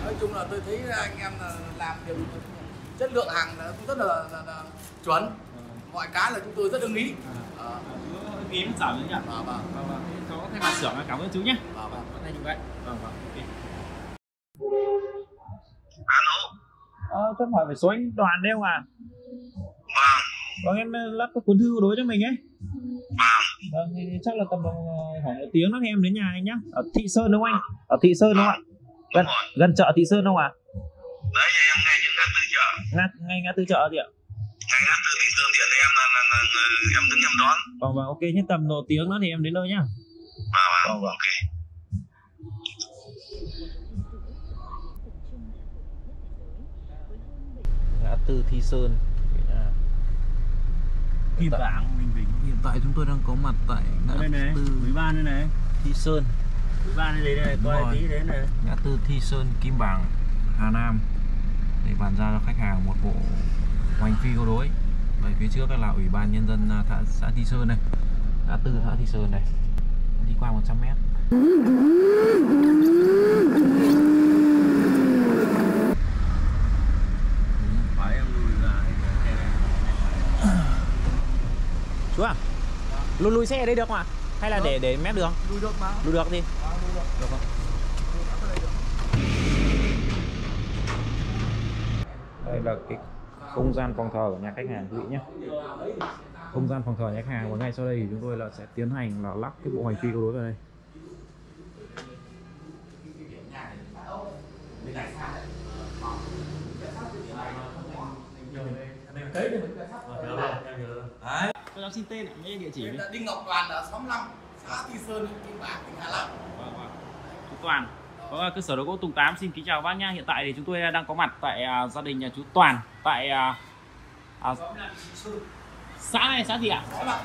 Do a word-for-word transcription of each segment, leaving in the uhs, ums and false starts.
Nói chung là tôi thấy anh em là làm việc chất lượng hàng là cũng rất là, là, là chuẩn. À. Mọi cái là chúng tôi rất ưng ý. À. À. Chú ưng ý sản nhỉ? Vâng vâng. Vâng vâng. Cháu có thay mặt xưởng là cảm ơn chú nhé. Vâng vâng. Có thay như vậy. Vâng vâng. Ok. Alo. Ờ, tôi hỏi về số anh Đoàn đấy không à? Vâng. Có em lắp cái cuốn thư đối cho mình ấy. Vâng. Vâng, thì chắc là tầm khoảng một tiếng nữa thì em đến nhà anh nhá. Ở Thị Sơn đúng không anh? Ở Thị Sơn đúng không ạ? Gần, gần chợ Thị Sơn không ạ? À? Đấy, em ngay những ngã tư chợ. Ngã, ngay ngã tư chợ gì ạ? Ngay ngã tư Thị Sơn thì em là, là, là, là em đứng em đón. Vâng vâng, ok, nhưng tầm một tiếng nữa thì em đến nơi nhá. Vâng vâng, vâng. Ok. Ngã tư Thị Sơn. Kim Bảng, Ninh Bình. Hiện tại chúng tôi đang có mặt tại ngã đây này, tư Ủy ban đây này, Thị Sơn. Ủy ban đây đây, coi tí đấy này. Ngã tư Thị Sơn, Kim Bảng, Hà Nam để bàn giao cho khách hàng một bộ hoành phi câu đối. Ở phía trước là Ủy ban nhân dân xã, xã Thị Sơn này, ngã tư xã Thị Sơn này, đi qua một trăm mét. Chú à, lùi lùi xe ở đây được không ạ? Hay là được. để để mép đường? Lùi được mà. Lùi được đi. À, lùi được. Được không? Đây là cái không gian phòng thờ của nhà khách hàng quý vị nhé. Không gian phòng thờ nhà khách hàng, và ngay sau đây thì chúng tôi là sẽ tiến hành là lắp cái bộ hoành phi câu đối vào đây. Đấy. Tôi đang xin tên ạ, mấy địa chỉ. Đinh Ngọc Toàn ở xóm năm, xã Thị Sơn, Kim Bảng, tỉnh Hà Nam. Vâng vâng. Chú Toàn. Có cơ sở đồ gỗ Tùng Tám xin kính chào bác nhá. Hiện tại thì chúng tôi đang có mặt tại uh, gia đình nhà chú Toàn tại uh, uh, xã này, xã gì ạ?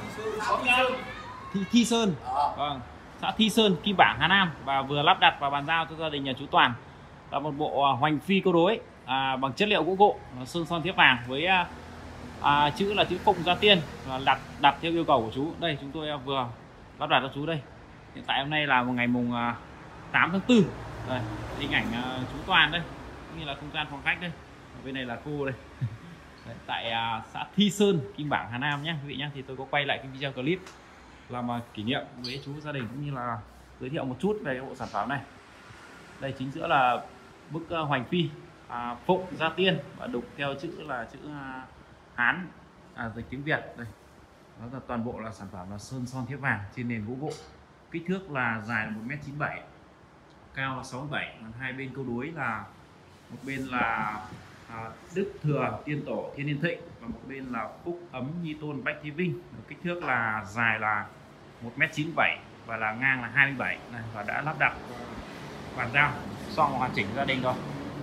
Thị, Thị Sơn. Vâng. Xã Thị Sơn, Kim Bảng, Hà Nam, và vừa lắp đặt và bàn giao cho gia đình nhà chú Toàn là một bộ uh, hoành phi câu đối uh, bằng chất liệu gỗ gỗ, sơn son thiếp vàng với uh, À, chữ là chữ Phụng Gia Tiên, và đặt đặt theo yêu cầu của chú. Đây chúng tôi vừa lắp đặt cho chú đây. Hiện tại hôm nay là một ngày mùng uh, tám tháng tư. Đây, hình ảnh uh, chú Toàn đây, cũng như là không gian phòng khách đây. Ở bên này là cô đây. Đấy, tại uh, xã Thị Sơn, Kim Bảng, Hà Nam nhé quý vị nhé. Thì tôi có quay lại cái video clip làm uh, kỷ niệm với chú gia đình, cũng như là giới thiệu một chút về cái bộ sản phẩm này. Đây chính giữa là bức uh, hoành phi uh, Phụng Gia Tiên, và đục theo chữ là chữ uh, Hán, à, dịch tiếng Việt đây. Đó là toàn bộ là sản phẩm là sơn son thiếp vàng trên nền gỗ gỗ. Kích thước là dài là một mét chín mươi bảy, cao là sáu mươi bảy. Hai bên câu đối là một bên là à, Đức Thừa Tiên Tổ Thiên Niên Thịnh, và một bên là Phúc Ấm Nhi Tôn Bách Thế Vinh. Kích thước là dài là một mét chín mươi bảy và là ngang là hai mươi bảy này, và đã lắp đặt bàn giao xong hoàn chỉnh gia đình rồi.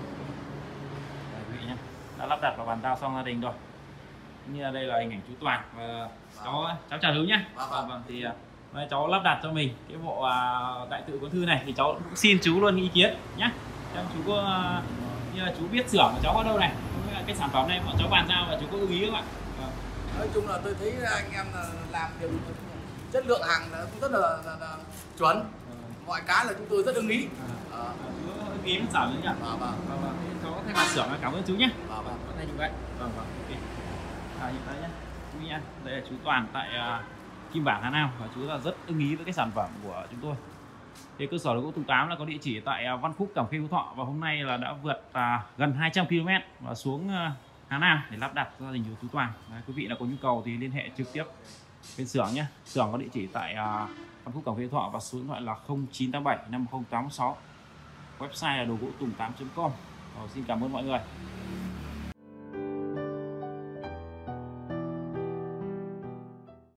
Đây, quý vị nhé, đã lắp đặt và bàn giao xong gia đình rồi. Như là đây là hình ảnh chú Toàn, và cháu cháu chào chú nhé. Vâng, vâng, thì uh, cháu lắp đặt cho mình cái bộ uh, đại tự cuốn thư này, thì cháu cũng xin chú luôn ý kiến nhé. Cháu chú có uh, như là chú biết xưởng của cháu ở đâu này, cái sản phẩm này bọn cháu bàn giao và chú có ưng ý không ạ? Vâng. Nói chung là tôi thấy anh em là làm việc chất lượng hàng là cũng rất là, là, là chuẩn. Ừ. Mọi cái là chúng tôi rất ưng ý. À. À. Chú ưng ý sản nữa nhỉ? Vâng vâng. Vâng vâng. Cháu có thay mặt xưởng là cảm ơn chú nhé. Vâng vâng. Có thay như vậy. Vâng vâng. Ok. À, hiện tại nhé, chú nha, đây là chú Toàn tại uh, Kim Bảng, Hà Nam, và chú là rất ưng ý với cái sản phẩm của chúng tôi. Thì cơ sở đồ gỗ Tùng Tám là có địa chỉ tại uh, Văn Phúc, Cẩm Khê, Phú Thọ, và hôm nay là đã vượt uh, gần hai trăm ki lô mét và xuống uh, Hà Nam để lắp đặt gia đình của chú Toàn. Đấy, quý vị là có nhu cầu thì liên hệ trực tiếp bên xưởng nhé. Xưởng có địa chỉ tại uh, Văn Phúc, Cẩm Khê, Phú Thọ, và số điện thoại là không chín tám bảy năm không tám sáu. Website là đồ gỗ tùng tám chấm com. Xin cảm ơn mọi người.